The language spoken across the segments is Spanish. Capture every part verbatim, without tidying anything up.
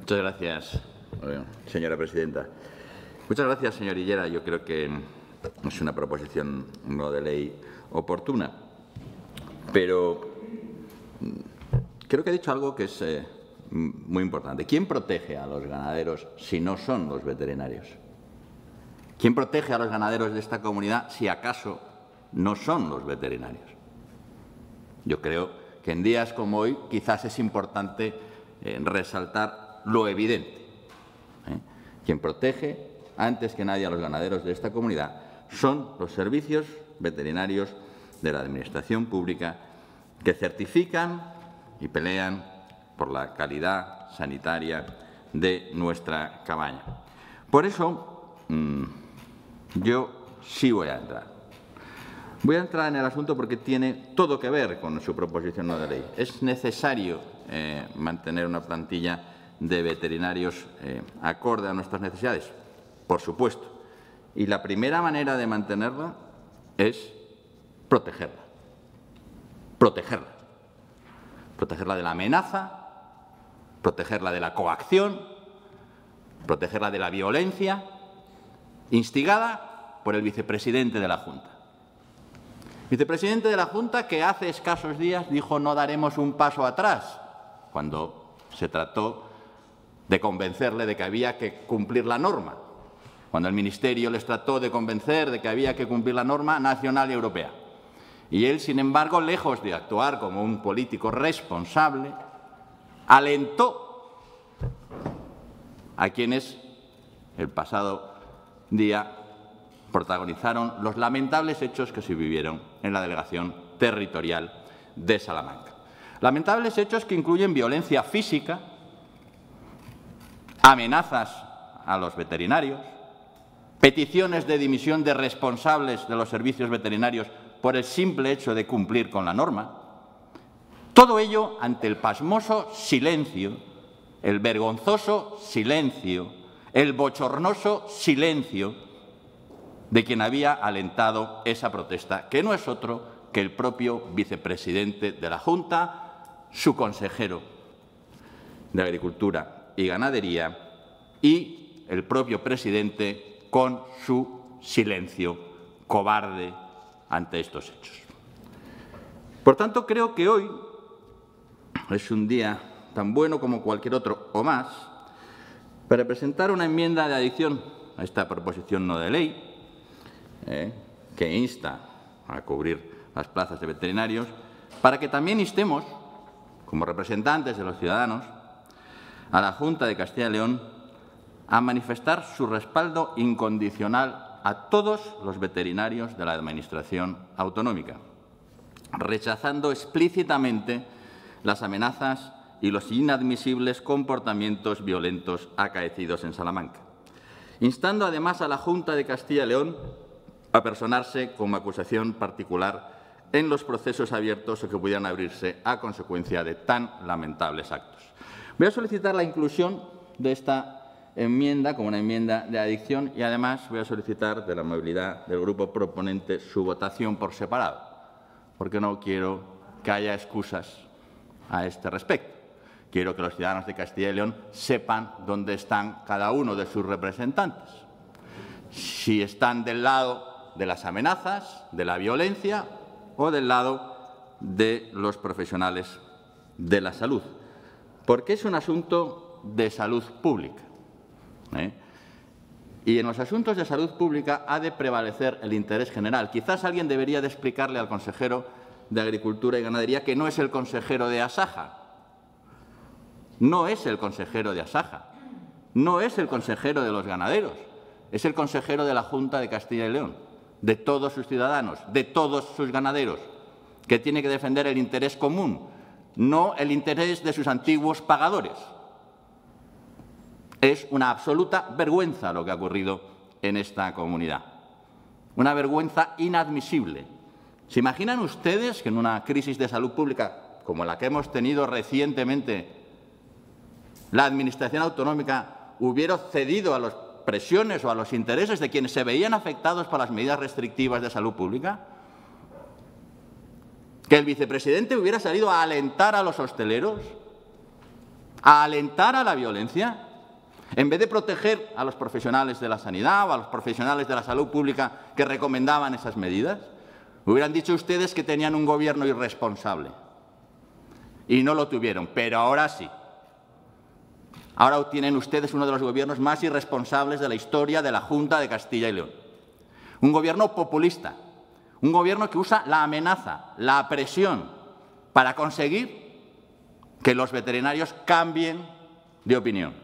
Muchas gracias, señora presidenta. Muchas gracias, señor Higuera. Yo creo que es una proposición no de ley oportuna, pero creo que ha dicho algo que es eh, muy importante. ¿Quién protege a los ganaderos si no son los veterinarios? ¿Quién protege a los ganaderos de esta comunidad si acaso no son los veterinarios? Yo creo que en días como hoy quizás es importante eh, resaltar lo evidente. ¿eh? Quien protege antes que nadie a los ganaderos de esta comunidad son los servicios veterinarios de la Administración pública que certifican y pelean por la calidad sanitaria de nuestra cabaña. Por eso, mmm, yo sí voy a entrar. Voy a entrar en el asunto porque tiene todo que ver con su proposición no de ley. Es necesario eh, mantener una plantilla de veterinarios eh, acorde a nuestras necesidades, por supuesto. Y la primera manera de mantenerla es protegerla. Protegerla. Protegerla de la amenaza, protegerla de la coacción, protegerla de la violencia instigada por el vicepresidente de la Junta. Vicepresidente de la Junta que hace escasos días dijo no daremos un paso atrás cuando se trató de convencerle de que había que cumplir la norma, cuando el Ministerio les trató de convencer de que había que cumplir la norma nacional y europea. Y él, sin embargo, lejos de actuar como un político responsable, alentó a quienes el pasado día protagonizaron los lamentables hechos que se vivieron en la delegación territorial de Salamanca. Lamentables hechos que incluyen violencia física, amenazas a los veterinarios, peticiones de dimisión de responsables de los servicios veterinarios por el simple hecho de cumplir con la norma. Todo ello ante el pasmoso silencio, el vergonzoso silencio, el bochornoso silencio de quien había alentado esa protesta, que no es otro que el propio vicepresidente de la Junta, su consejero de Agricultura y Ganadería y el propio presidente con su silencio cobarde ante estos hechos. Por tanto, creo que hoy es un día tan bueno como cualquier otro o más para presentar una enmienda de adición a esta proposición no de ley eh, que insta a cubrir las plazas de veterinarios, para que también instemos, como representantes de los ciudadanos, a la Junta de Castilla y León a manifestar su respaldo incondicional a todos los veterinarios de la Administración autonómica, rechazando explícitamente las amenazas y los inadmisibles comportamientos violentos acaecidos en Salamanca, instando además a la Junta de Castilla y León a personarse como acusación particular en los procesos abiertos o que pudieran abrirse a consecuencia de tan lamentables actos. Voy a solicitar la inclusión de esta enmienda como una enmienda de adición y, además, voy a solicitar de la amabilidad del grupo proponente su votación por separado, porque no quiero que haya excusas a este respecto. Quiero que los ciudadanos de Castilla y León sepan dónde están cada uno de sus representantes. Si están del lado de las amenazas, de la violencia o del lado de los profesionales de la salud. Porque es un asunto de salud pública. ¿eh? Y en los asuntos de salud pública ha de prevalecer el interés general. Quizás alguien debería de explicarle al consejero de Agricultura y Ganadería que no es el consejero de Asaja. No es el consejero de Asaja. No es el consejero de los ganaderos. Es el consejero de la Junta de Castilla y León, de todos sus ciudadanos, de todos sus ganaderos, que tiene que defender el interés común, no el interés de sus antiguos pagadores. Es una absoluta vergüenza lo que ha ocurrido en esta comunidad. Una vergüenza inadmisible. ¿Se imaginan ustedes que en una crisis de salud pública como la que hemos tenido recientemente, la Administración autonómica hubiera cedido a las presiones o a los intereses de quienes se veían afectados por las medidas restrictivas de salud pública? ¿Que el vicepresidente hubiera salido a alentar a los hosteleros, a alentar a la violencia, en vez de proteger a los profesionales de la sanidad o a los profesionales de la salud pública que recomendaban esas medidas. Hubieran dicho ustedes que tenían un gobierno irresponsable y no lo tuvieron, pero ahora sí. Ahora tienen ustedes uno de los gobiernos más irresponsables de la historia de la Junta de Castilla y León. Un gobierno populista, un gobierno que usa la amenaza, la presión para conseguir que los veterinarios cambien de opinión.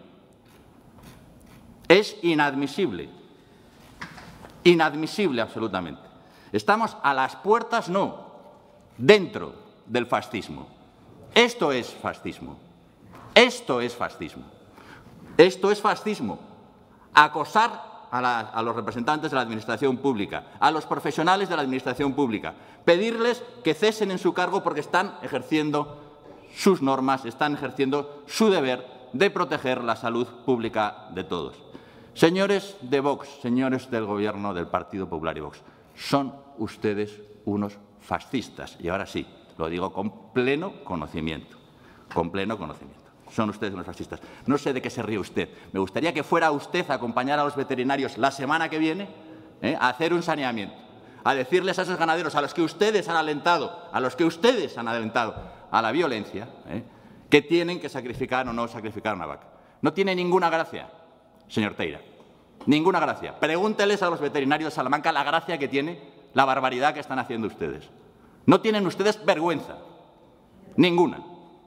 Es inadmisible, inadmisible absolutamente. Estamos a las puertas, no, dentro del fascismo. Esto es fascismo. Esto es fascismo. Esto es fascismo. Acosar a, la, a los representantes de la Administración Pública, a los profesionales de la Administración Pública, pedirles que cesen en su cargo porque están ejerciendo sus normas, están ejerciendo su deber de proteger la salud pública de todos. Señores de Vox, señores del Gobierno del Partido Popular y Vox, son ustedes unos fascistas. Y ahora sí, lo digo con pleno conocimiento, con pleno conocimiento. Son ustedes unos fascistas. No sé de qué se ríe usted. Me gustaría que fuera usted a acompañar a los veterinarios la semana que viene ¿eh? a hacer un saneamiento, a decirles a esos ganaderos a los que ustedes han alentado, a los que ustedes han alentado a la violencia, ¿eh? que tienen que sacrificar o no sacrificar una vaca. No tiene ninguna gracia, señor Teira. Ninguna gracia. Pregúnteles a los veterinarios de Salamanca la gracia que tiene la barbaridad que están haciendo ustedes. No tienen ustedes vergüenza. Ninguna.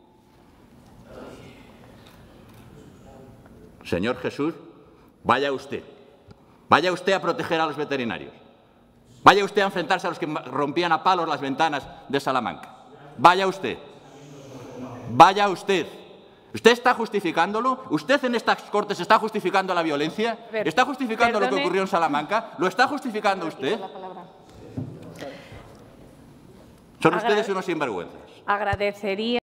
Señor Jesús, vaya usted. Vaya usted a proteger a los veterinarios. Vaya usted a enfrentarse a los que rompían a palos las ventanas de Salamanca. Vaya usted. Vaya usted. ¿Usted está justificándolo? ¿Usted en estas Cortes está justificando la violencia? ¿Está justificando Perdone. lo que ocurrió en Salamanca? ¿Lo está justificando usted? Son ustedes unos sinvergüenzas. Agradecería.